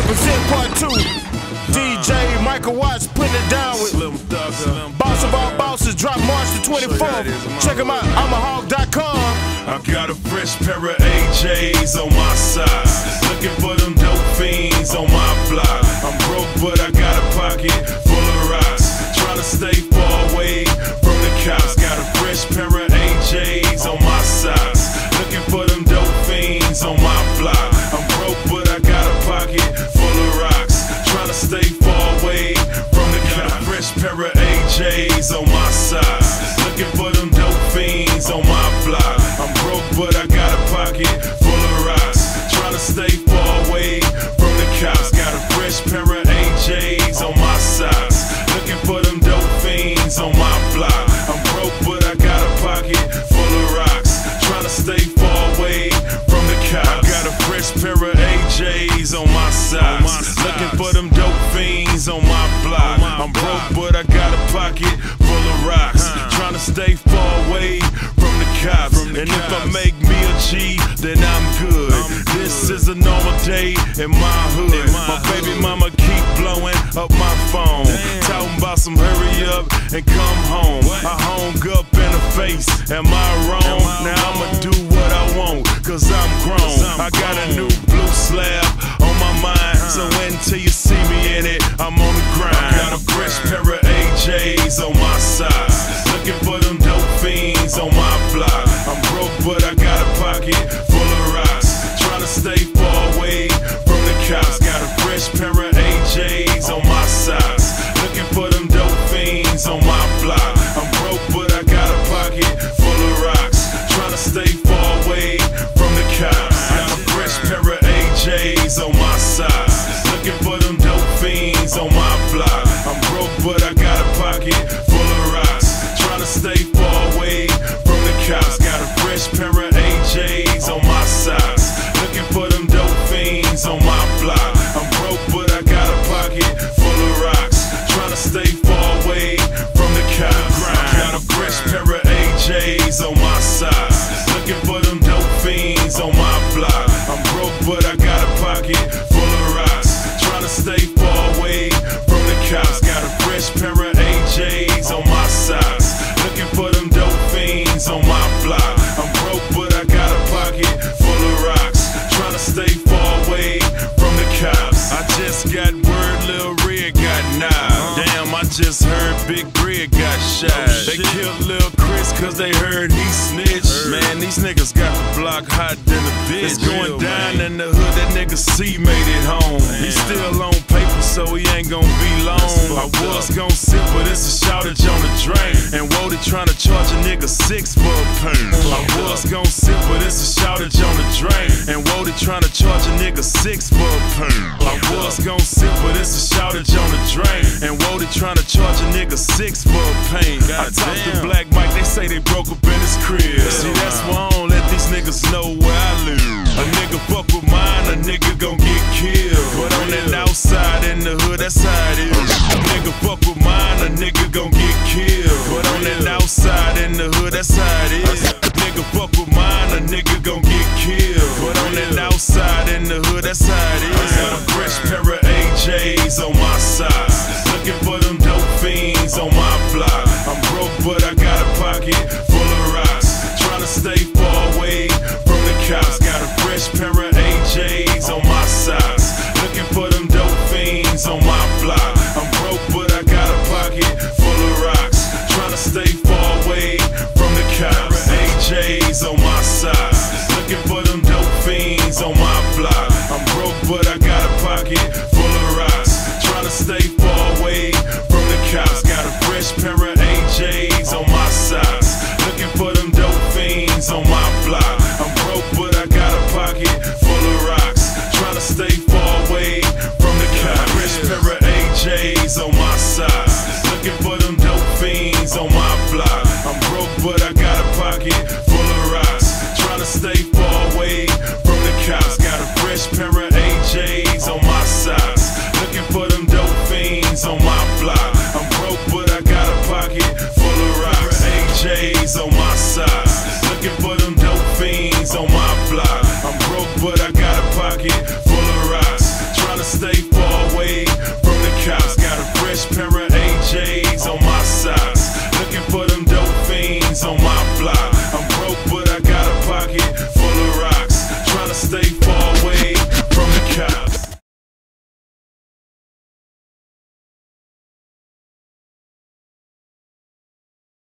represent part 2. DJ Michael Watts putting it down with Boss of all bosses. Drop March the 24th. Check him out, I'mAHawk.com. I got a fresh pair of AJs on my side, looking for them dope fiends on my block. I'm broke, but I got a pocket full of rocks, trying to stay far away from the cops. Got a fresh pair of AJs on my socks, looking for them dope fiends on my block. I'm broke, but I got a pocket full of rocks, trying to stay far away from the cops. Got a fresh pair of AJs on my socks, looking for them dope fiends on my block. I'm broke, but I got a pocket full of rocks, trying to stay far away from the cops. Got a fresh pair of AJs on my socks, looking for them dope fiends on my block. I'm broke, but I got a pocket full of rocks, trying to stay far away from the cops. I got a fresh pair of AJs on my socks, looking for them dope fiends on my block. I'm broke, but I got a pocket full of rocks, trying to stay far away from the cops. And if I make me a G, then I'm good. This is a normal day in my hood. My baby mama keep blowing up my phone, talking about some hurry up and come home. I hung up in the face, am I wrong? Now I'ma do what I want, cause I'm grown. I got a new blue slab on my mind, so until you see me in it, I'm on the grind. I got a fresh pair of AJs on my side, looking for them dope fiends on my block. I'm broke, but I got a pocket full of rocks, trying to stay far away from the cops. Got a fresh pair of AJs on my socks, looking for them dope fiends on my block. I'm broke, but I got a pocket full of rocks, trying to stay far away from the cops. Got a fresh pair of AJs on my socks, looking for them dope fiends on my block. I'm broke, but I got a pocket full of rocks, trying to stay far away from the cops. Got a fresh pair of AJs on my socks, looking for them dope fiends on my block. I'm broke, but I got a pocket full of rocks, trying to stay far away from the cops. Got a fresh pair of AJs on my socks, looking for them dope fiends on my block. I'm broke, but I got a pocket full of rocks, trying to stay far away from the cops. Got a fresh pair of AJs on my socks, looking for them dope fiends on my block. I'm broke, but I got a pocket full of rocks, trying to stay far away from the cops. I just got word Lil Red got knocked. Damn, I just heard Big Red got shot. They killed Lil Chris cause they heard he snitched. Man, these niggas got the block hot than a bitch. It's going down in the hood, that nigga C made it home. He's still on paper, so he ain't gon' be long. I was gon' sip, but it's a shortage on the drain. And Wody tryna charge a nigga 6 for a pain. I was gon' sip, but it's a shortage on the drain. And Wody tryna charge a nigga 6 for a pain. I was gon' sip, but it's a shortage on the drain. And Wody tryna charge a nigga 6 for a pain. I talked to Black Mike, they say they broke up in his crib. See, that's why I don't let these niggas know where I live. A nigga fuck with mine, a nigga gon' get killed. But on that outside in the hood, that's how it is. A nigga fuck with mine, a nigga gon' get killed. But on that outside in the hood, that's how it is. A nigga fuck with mine, a nigga gon' get killed. But on that outside in the hood, that's how it is. I got a fresh pair of AJs on my side, looking for them dope fiends on my block. I'm broke, but I got a pocket full of rocks, trying to stay far away from the cops. Got a fresh pair of AJs on my socks, looking for them dope fiends on my block. I'm broke, but I got a pocket full of rocks, trying to stay far away from the cops. AJs on my socks, looking for them dope fiends on my block. I'm broke, but I got a pocket full of rocks, trying to stay far away from the cops. Got a fresh pair of AJs on my socks, looking for them dope fiends on my block. I'm broke, but I got a pocket full of rocks, trying to stay far away from the cops. Fresh pair of AJs on my socks, looking for them dope fiends on my block. I'm broke, but I got a pocket full of rocks, trying to stay far away from the cops. Got a fresh pair of AJs